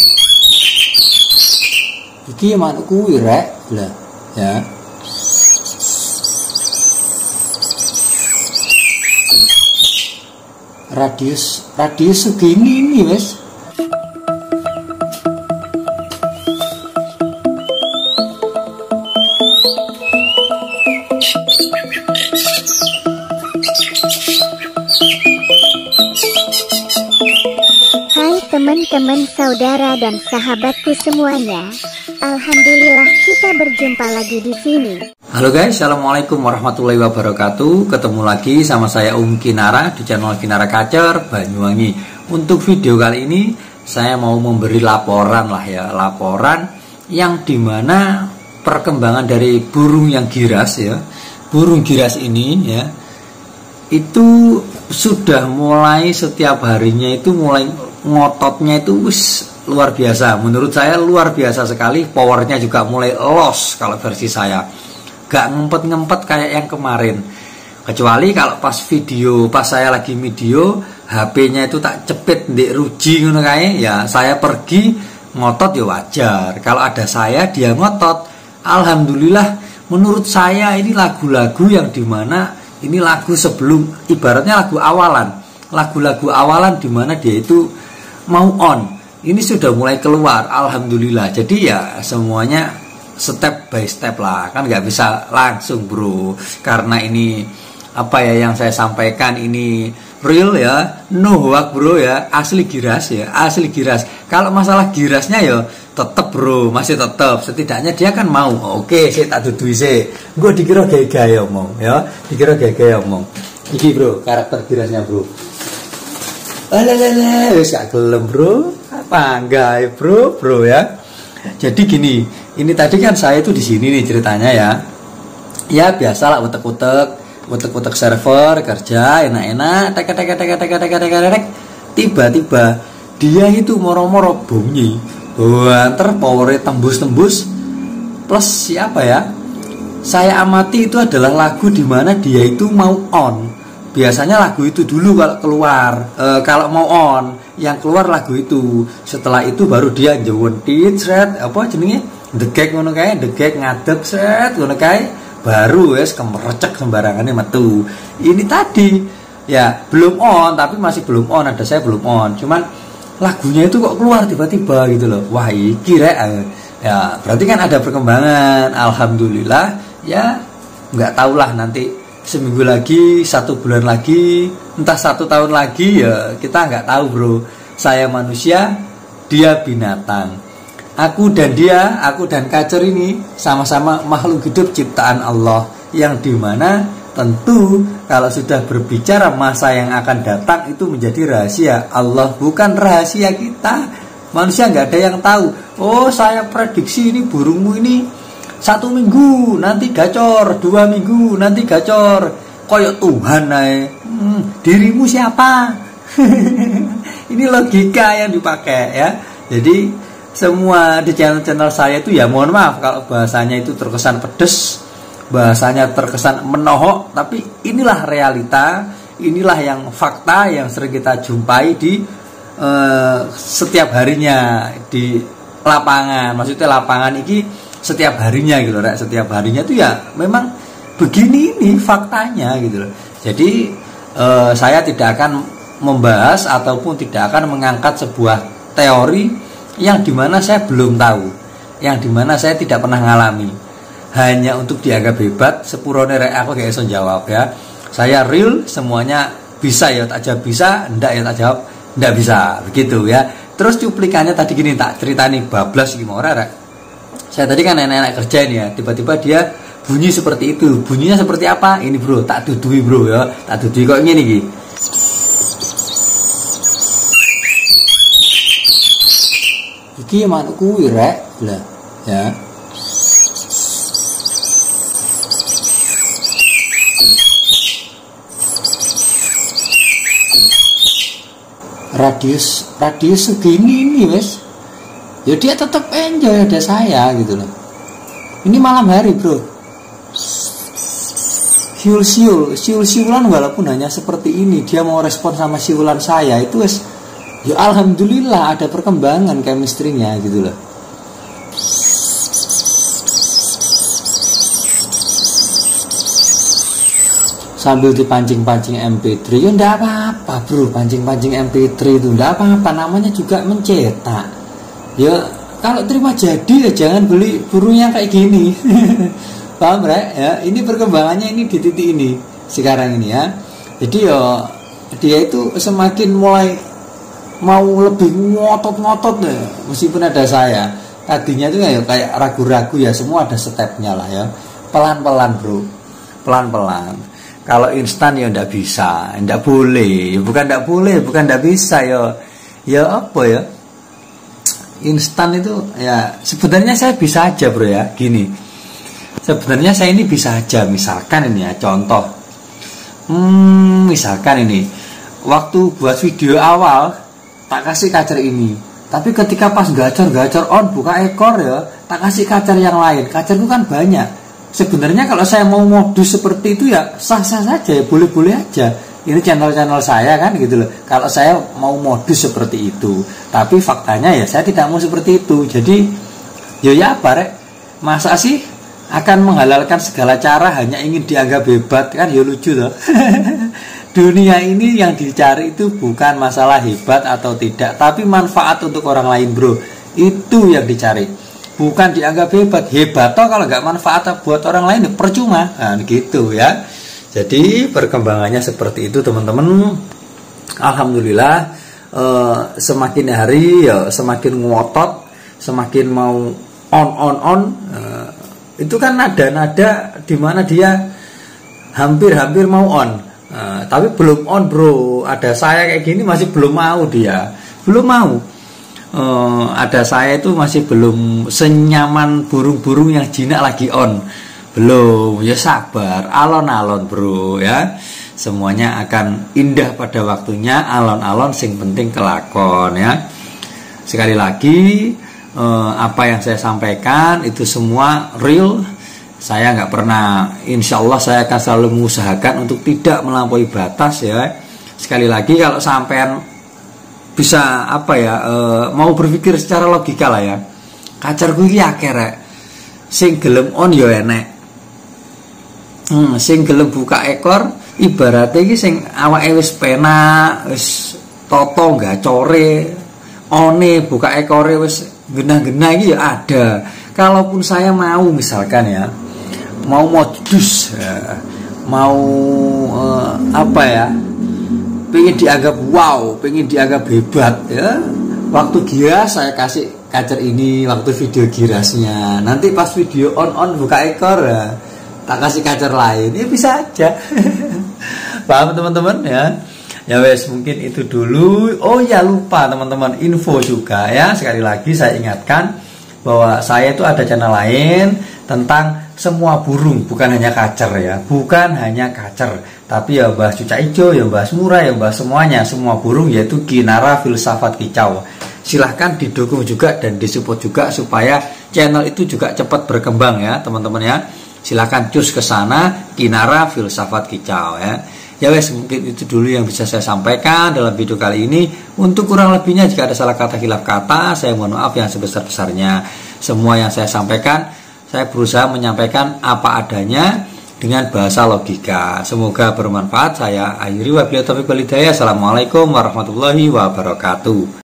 Iki manuk kuwi rek lah ya. Radius segini ini wes. Hai teman-teman, saudara dan sahabatku semuanya. Alhamdulillah kita berjumpa lagi di sini. Halo guys, assalamualaikum warahmatullahi wabarakatuh. Ketemu lagi sama saya Kinara di channel Kinara Kacer Banyuwangi. Untuk video kali ini saya mau memberi laporan laporan yang dimana perkembangan dari burung yang giras ya. Burung giras ini ya, itu sudah mulai setiap harinya itu mulai ngototnya itu luar biasa. Menurut saya luar biasa sekali. Powernya juga mulai los kalau versi saya. Gak ngempet-ngempet kayak yang kemarin. Kecuali kalau pas saya lagi video, HP-nya itu tak cepet ndek ruji ngono kae, ya saya pergi ngotot ya wajar. Kalau ada saya dia ngotot, alhamdulillah. Menurut saya ini lagu-lagu yang dimana ini lagu sebelum, ibaratnya lagu awalan. Lagu-lagu awalan dimana dia itu mau on. Ini sudah mulai keluar, alhamdulillah. Jadi ya semuanya step by step lah, kan nggak bisa langsung bro. Karena ini apa ya yang saya sampaikan ini real ya, no hoax bro ya, asli giras ya, asli giras. Kalau masalah girasnya ya tetep bro, masih tetep. Setidaknya dia kan mau. Oke, saya tak dudui sih. Gue dikira gaya-gaya omong ya, dikira gaya-gaya omong. Iki bro, karakter girasnya bro. Alah, wis gak gelem bro. Apa enggak bro ya. Jadi gini, ini tadi kan saya itu di sini nih ceritanya ya. Ya biasalah utek-utek server kerja enak-enak, tek. Tiba-tiba dia itu moro-moro bunyi. Banter powernya tembus-tembus. Plus siapa ya? Saya amati itu adalah lagu dimana dia itu mau on. Biasanya lagu itu dulu kalau keluar, kalau mau on, yang keluar lagu itu. Setelah itu baru dia njewentit sret, apa jenenge? Degek ngono kae, degek ngadeg sret ngono kae, baru wes kemerecek sembarangane metu. Ini tadi ya belum on, tapi masih belum on, ada saya belum on. Cuman lagunya itu kok keluar tiba-tiba gitu loh. Wah, iki rek. Ya, berarti kan ada perkembangan. Alhamdulillah ya, nggak tahulah nanti seminggu lagi, 1 bulan lagi, entah 1 tahun lagi ya kita nggak tahu bro. Saya manusia, dia binatang. Aku dan Kacer ini sama-sama makhluk hidup ciptaan Allah, yang dimana tentu kalau sudah berbicara masa yang akan datang itu menjadi rahasia Allah, bukan rahasia kita. Manusia nggak ada yang tahu. Oh, saya prediksi ini burungmu ini 1 minggu nanti gacor, 2 minggu nanti gacor. Koyok Tuhan naik. Dirimu siapa? Ini logika yang dipakai ya. Jadi semua di channel saya itu ya mohon maaf kalau bahasanya itu terkesan pedes, bahasanya terkesan menohok, tapi inilah realita, inilah yang fakta yang sering kita jumpai di setiap harinya di lapangan. Maksudnya lapangan ini setiap harinya gitu loh, setiap harinya itu ya memang begini ini faktanya gitu loh. Jadi saya tidak akan membahas ataupun tidak akan mengangkat sebuah teori yang dimana saya belum tahu, yang dimana saya tidak pernah ngalami, hanya untuk dianggap hebat. Sepurone rek aku gak iso jawab ya. Saya real, semuanya bisa ya tak jawab bisa, ndak ya tak jawab ndak bisa, begitu ya. Terus cuplikannya tadi gini, tak ceritani bablas gimana rek. Saya tadi kan enak-enak kerja ini ya, tiba-tiba dia bunyi seperti itu. Bunyinya seperti apa? Ini bro, tak dudui bro ya, tak dudui kok ini nih. Iki manuk kuwi rek lah ya. Radius segini ini wes. Ya dia tetap enjoy ada saya gitu loh. Ini malam hari bro. Siul-siulan walaupun hanya seperti ini, dia mau respon sama siulan saya itu wes ya alhamdulillah ada perkembangan chemistry-nya gitu loh. Sambil dipancing-pancing MP3, ya enggak apa-apa bro, pancing-pancing MP3 itu enggak apa-apa, namanya juga mencetak. Ya kalau terima jadi ya jangan beli burung yang kayak gini. Paham Rek? Ya, ini perkembangannya ini di titik ini sekarang ini ya. Jadi ya dia itu semakin mulai mau lebih ngotot-ngotot ya, meskipun ada saya. Tadinya itu ya kayak ragu-ragu ya, semua ada stepnya lah ya. Pelan-pelan bro, pelan-pelan. Kalau instan ya ndak bisa, ndak boleh. Ya bukan ndak boleh, bukan ndak bisa ya. Ya apa ya? Instan itu ya sebenarnya saya bisa aja bro ya. Gini. Sebenarnya saya ini bisa aja, misalkan ini ya contoh. Misalkan ini waktu buat video awal tak kasih kacer ini. Tapi ketika pas gacor on buka ekor ya, tak kasih kacer yang lain. Kacer itu kan banyak. Sebenarnya kalau saya mau modus seperti itu ya sah-sah saja ya, boleh-boleh aja. Ini channel-channel saya kan gitu loh. Kalau saya mau modus seperti itu, tapi faktanya ya saya tidak mau seperti itu. Jadi ya apa Rek? Masa sih akan menghalalkan segala cara hanya ingin dianggap hebat, kan ya lucu loh. Dunia ini yang dicari itu bukan masalah hebat atau tidak, tapi manfaat untuk orang lain bro. Itu yang dicari. Bukan dianggap hebat toh kalau nggak manfaat buat orang lain percuma, nah, gitu ya. Jadi perkembangannya seperti itu teman-teman. Alhamdulillah semakin hari ya semakin ngotot, semakin mau on. Itu kan nada-nada dimana dia hampir mau on, tapi belum on bro. Ada saya kayak gini masih belum mau dia, belum mau. Ada saya itu masih belum senyaman burung-burung yang jinak lagi on, belum. Ya sabar, alon-alon bro ya. Semuanya akan indah pada waktunya, alon-alon sing penting kelakon ya. Sekali lagi apa yang saya sampaikan itu semua real. Saya nggak pernah, insya Allah saya akan selalu mengusahakan untuk tidak melampaui batas ya. Sekali lagi kalau sampean bisa apa ya mau berpikir secara logika lah ya, kacar gue akeh rek sing gelem on ya enek, sing gelem buka ekor ibaratnya iki sing awake wis penak wis toto gacore one buka ekore wis genah-genah iki ya ada. Kalaupun saya mau misalkan ya mau modus ya, mau apa ya, pengen dianggap wow, pengen dianggap hebat ya. Waktu giras saya kasih kacer ini, waktu video girasnya. Nanti pas video on buka ekor ya, tak kasih kacer lain. Ya bisa aja. Paham teman-teman ya? Ya wes mungkin itu dulu. Oh ya lupa teman-teman, info juga ya. Sekali lagi saya ingatkan bahwa saya itu ada channel lain tentang semua burung, bukan hanya kacer ya, bukan hanya kacer, tapi ya bahas cucak hijau, ya bahas murah, ya bahas semuanya, semua burung, yaitu Kinara Filsafat Kicau. Silahkan didukung juga dan disupport juga supaya channel itu juga cepat berkembang ya teman-teman ya. Silahkan cus ke sana, Kinara Filsafat Kicau ya. Ya wes mungkin itu dulu yang bisa saya sampaikan dalam video kali ini. Untuk kurang lebihnya jika ada salah kata hilaf kata, saya mohon maaf yang sebesar-besarnya. Semua yang saya sampaikan, saya berusaha menyampaikan apa adanya dengan bahasa logika. Semoga bermanfaat. Saya akhiri wabillahi taufiq wal hidayah. Assalamualaikum warahmatullahi wabarakatuh.